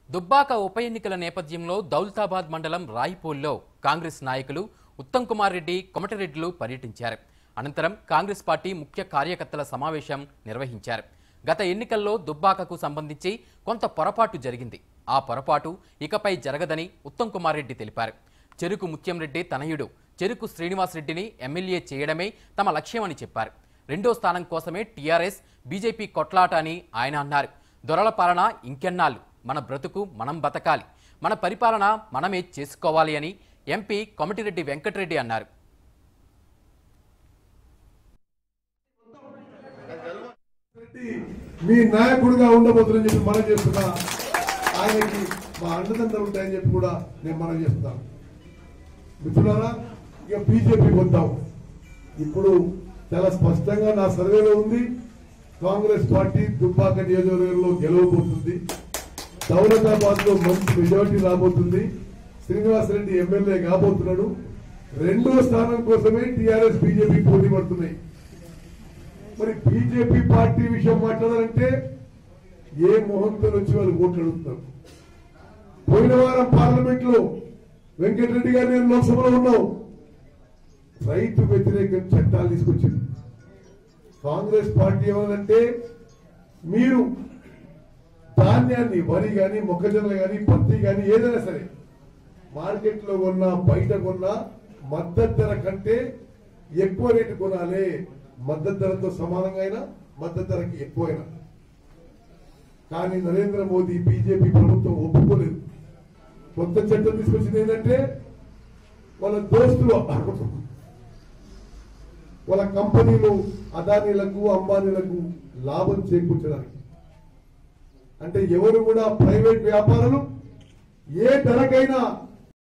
దుబ్బాక ఉప ఎన్నికల నేపథ్యంలో దౌలతాబాద్ మండలం రాయిపోల్లో కాంగ్రెస్ నాయకులు ఉత్తమ్ కుమార్ రెడ్డి, కొమటిరెడ్డిలు పర్యటించారు. అనంతరం కాంగ్రెస్ పార్టీ ముఖ్య కార్యకర్తల సమావేశం నిర్వహించారు. గత ఎన్నికల్లో దుబ్బాకకు సంబంధించి కొంత పొరపాటు జరిగింది. ఆ పొరపాటు ఇకపై జరగదని ఉత్తమ్ కుమార్ రెడ్డి తెలిపారు. చెరుకు ముత్యంరెడ్డి తనయుడు చెరుకు శ్రీనివాస్ రెడ్డిని ఎమ్మెల్యే చేయడమే తమ లక్ష్యమని చెప్పారు. రెండో స్థానం కోసమే టీఆర్ఎస్ బీజేపీ కొట్లాట అని ఆయన అన్నారు. దొరల పాలన ఇంకెన్నాళ్ళు, మన బ్రతుకు మనం బతకాలి, మన పరిపాలన మనమే చేసుకోవాలి అని ఎంపీ కొమటిరెడ్డి వెంకటరెడ్డి అన్నారు. మీ నాయకుడిగా ఉండబోతుందని చెప్పి మనం చేస్తున్నా, ఆయనకి మా అండదండలు ఉంటాయని చెప్పి కూడా నేను మనం చేస్తున్నాను. మిత్రులారా, ఇక బీజేపీకి వద్దాం. ఇప్పుడు చాలా స్పష్టంగా నా సర్వేలో ఉంది, కాంగ్రెస్ పార్టీ దుబ్బాక నియోజకవర్గంలో గెలవబోతుంది. దౌలతాబాద్ లో మంచి మెజారిటీ రాబోతుంది. శ్రీనివాస్ రెడ్డి ఎమ్మెల్యే కాబోతున్నాడు. రెండో స్థానం కోసమే టీఆర్ఎస్ బీజేపీ పోటీ పడుతున్నాయి. మరి బీజేపీ పార్టీ విషయం మాట్లాడాలంటే ఏ మొహంతో వచ్చి వాళ్ళు ఓట్లు అడుగుతున్నారు. పోయిన వారం పార్లమెంట్ లో వెంకటరెడ్డి గారు నేను లోక్సభలో ఉన్నాం, రైతు వ్యతిరేక చట్టాలు తీసుకొచ్చింది. కాంగ్రెస్ పార్టీ ఏమనంటే, మీరు ధాన్యాన్ని, వరి కానీ, మొక్కజొన్న కానీ, పత్తి కానీ ఏదైనా సరే మార్కెట్ లో కొన్నా బయట కొన్నా మద్దతు ధర కంటే ఎక్కువ రేటు కొనాలి. మద్దతు ధరతో సమానంగా అయినా మద్దతు ధరకి ఎక్కువైనా. కానీ నరేంద్ర మోదీ బీజేపీ ప్రభుత్వం ఒప్పుకోలేదు. కొత్త చట్టం తీసుకొచ్చింది ఏంటంటే, వాళ్ళ దోస్తులు, వాళ్ళ కంపెనీలు అదానీలకు అంబానీలకు లాభం చేకూర్చడానికి. అంటే ఎవరు కూడా ప్రైవేట్ వ్యాపారులు ఏ ధరకైనా